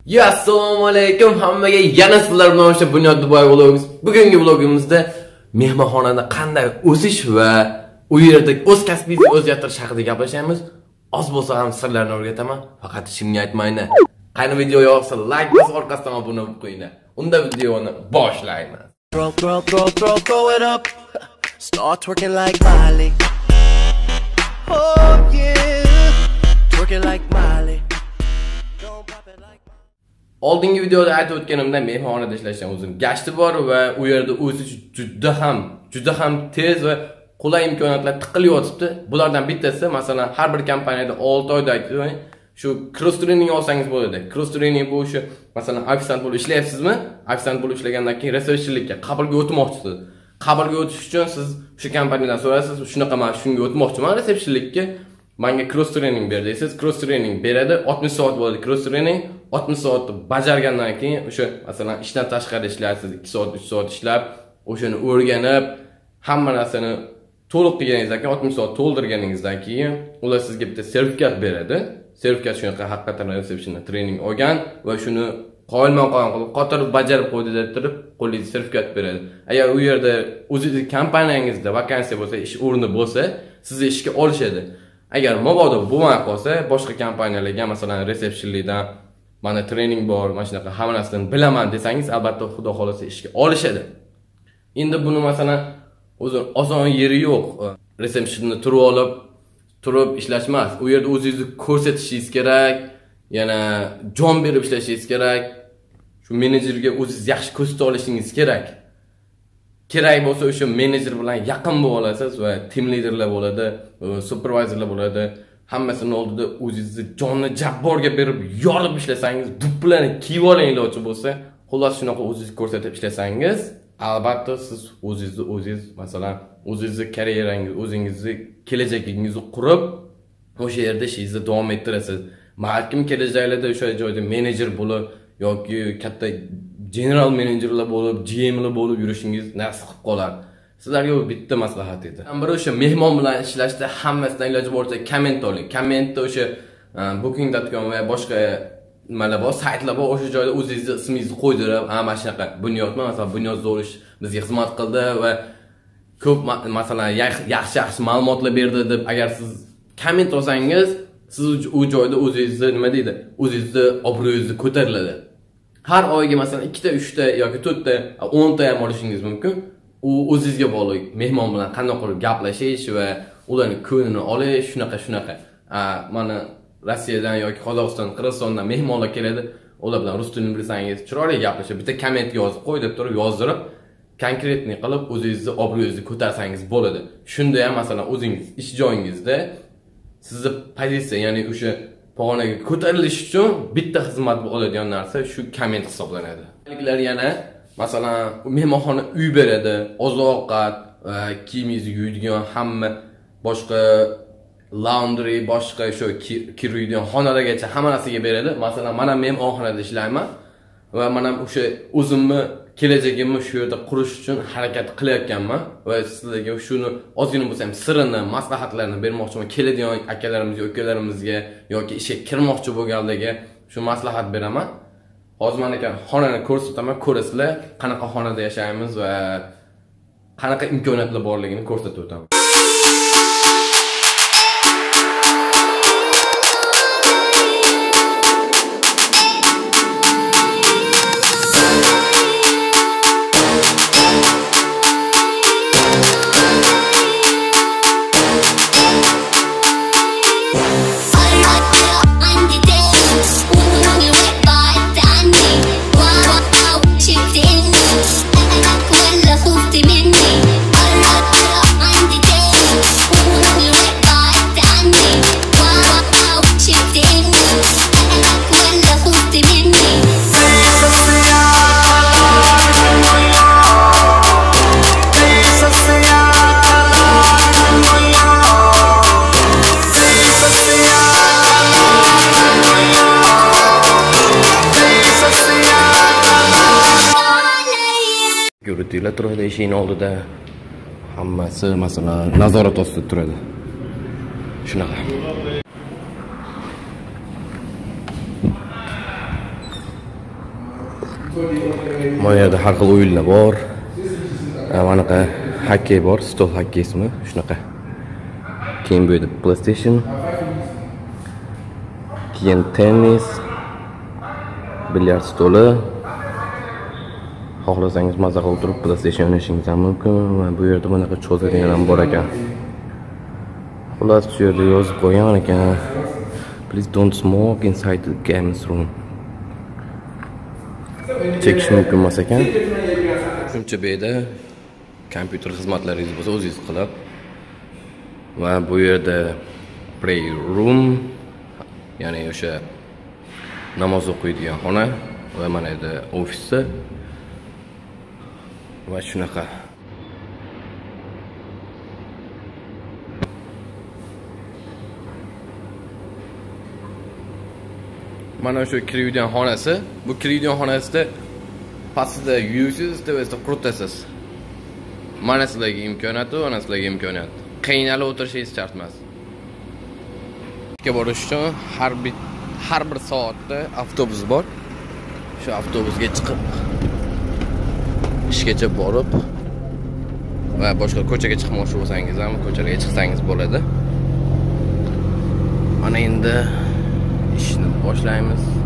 Ya assalomu alaykum hammaga, yana sizlar bilan o'sha Bunyod Dubai vlogimiz. Bugungi vlogimizda mehmonxonada qanday o'sish va u yerda o'z kasbingizni o'zgartirish haqida gaplashamiz. Oz bo'lsa ham sirlarni o'rgataman, faqat ishimga aytmayman. Qani video yoqsa like bosib, orqasidan obuna bo'lib qo'yinglar. Unda videoni boshlaymiz. Throw it up. Start twerking like Miley. Oh yeah. Twerking like Miley. Oldingi videoda aytib o'tganimdek, mehmonxonada ishlashdan o'zim gashti bor va u yerda o'sish juda ham tez va qulay imkoniyatlar tiqilyapti. Bulardan bittasi, masalan, har bir kompaniyada 6 oyda shu cross training olsangiz bo'ladi. Cross training bu o'sha, masalan, ofisant bo'lib ishlayapsizmi? Ofisant bo'lib ishlagandan keyin resepsiyonlikka qabulga o'tmoqchisiz. Qabulga o'tish uchun siz o'sha kompaniyadan so'raysiz, shunaqa men shunga o'tmoqchiman resepsiyonlikka. Menga cross training ber deysiz, cross training beradi. 60 soat bo'ladi cross training. 60 soatni bajargandan keyin o'sha masalan ishdan tashqari ishlaysiz, 2 soat, 3 soat ishlab, o'shani o'rganib, hamma narsani to'liq qilganingizdan keyin 60 soat to'ldirganingizdan keyin ular sizga bitta sertifikat beradi. Sertifikat shunaqa haqiqatan resepsiyon training olgan va shuni qoyilmaqom qilib qotirib bajarib qo'ydi deb turib qo'lingizga sertifikat beradi. Agar u yerda o'zingizning kompaniyangizda vakansiya bo'lsa, ish o'rni bo'lsa, sizni ishga olishadi. Agar mabodo bo'lmay qolsa, boshqa kompaniyalarga masalan resepsiyonlikdan mana training bor, mana shunaqa hamma narsani bilaman desangiz, albatta xudo xolasa ishga olishadi. Endi buni masalan o'zi oson yeri yo'q. Resepsiyonda turib ishlash emas. U yerda o'zingizni ko'rsatishingiz kerak, yana jon berib ishlashingiz kerak. Shu menejerga o'zingiz yaxshi ko'rsata olishingiz kerak. Kerak bo'lsa o'sha menejer bilan yaqin bo'lib olasiz va team liderlar bo'ladi, supervisorlar bo'ladi. Hammasini oldida o'zingizni jonni jabborga berib, yorib ishlasangiz, dupplarni kiyib olinglar bo'lsa, xullas shunaqa o'zingizni ko'rsatib ishlasangiz, albatta siz o'zingiz masalan, o'zingizni karyerangiz, o'zingizni kelajagingizni qurib, o'sha yerda ishingizni davom ettirasiz. Balkim kelajaklarda o'sha joyda menejer bo'lib yoki katta general menejerlar bo'lib, GMlar bo'lib yurishingiz nasib qilib qolar. Sizlarga bitta maslahat edi. Bir o'sha mehmon bilan ishlashda hammasidan iloji boricha komment oling. Kommentda o'sha booking.com va boshqa nimalar bor, saytlar bor, o'sha joyda o'zingizni ismingizni qo'ydirib, mana shunaqa Bunyodmi, masalan, Bunyod Zo'rish bizga xizmat qildi va ko'p masalan yaxshi ma'lumotlar berdi deb agar siz komment olsangiz, siz u joyda o'zingizni nima deydi, o'zingizni obro'yingizni ko'tariladi. Har oyga masalan 2 ta, 3 ta yoki 4 ta, 10 ta ham olishingiz mumkin. U o'zingizga bog'liq. Mehmon bilan qanday qilib gaplashish va ularning ko'nglini olish, shunaqa. Mana Rossiyadan yoki Qozog'iston, Qirg'izistondan mehmonlar keladi. Ular bilan rus tilini bilsangiz, chiroyli gaplashib, bitta komment yozib qo'y deb turib yozdirib, konkretni qilib o'zingizni obro'yingizni ko'tarsangiz bo'ladi. Shunda ham masalan o'zingiz ish joyingizda sizni pozitsiya, ya'ni o'sha pog'onaga ko'tarilish uchun bitta xizmat bo'ladigan narsa shu komment hisoblanadi. Yana masalan, mehmonxona uy beradi, oziq-ovqat, kiyimingizni yuvadigan hamma boshqa laundry, boshqa shu kir yuvadigan xonalagacha hamma narsaga beradi. Masalan, men ham mehmonxonada ishlayman va men ham o'sha o'zimni kelajagimni shu yerda qurish uchun harakat qilayotganman va sizlarga shuni ozgina bo'lsa ham sirini, maslahatlarini bermoqchiman. Keladigan akalarimizga, ukalarimizga yoki ishga kirmoqchi bo'lganlarga shu maslahat beraman. Hozir men ekan xonani ko'rsataman, ko'rasizlar, qanaqa xonada yashaymiz va qanaqa imkoniyatlar borligini ko'rsatib o'taman. Yuritilar turadi eshikning oldida. Hammasi masalan nazorat ostida turadi. Shunaqa. Mana yerda har xil o'yinlar bor. Manaqa hokkey bor, stol hokkeysimi, shunaqa. Keyin bu yerda PlayStation, keyin tennis, bilyard stoli. Xohlasangiz maza qilib turib PlayStation o'ynashingiz ham mumkin va bu yerda bunaqa cho'zadigan ham bor ekan. Xullas, shu yerda yozib qo'ygan ekan. Please don't smoke inside the games room. Chekish mumkin emas ekan. Shuncha bu yerda kompyuter xizmatlaringiz bo'lsa o'zingiz qilib. Va bu yerda pray room, ya'ni o'sha namoz o'qiydigan xona va mana yerda ofisda va shunaqa. Mana shu kiradigan xonasi. Bu kiradigan xonasida pastida yuysiz, tepasida quritasiz. Mana sizlarga imkoniyat, mana sizlarga imkoniyat. Qiynalib o'tirishingiz shart emas. Ga borish uchun har bir soatda avtobus bor. Shu avtobusga chiqib ishgacha borib va boshqa ko'chaga chiqmoqchi bo'lsangiz ham ko'chaga chiqsangiz bo'ladi. Mana endi ishni boshlaymiz.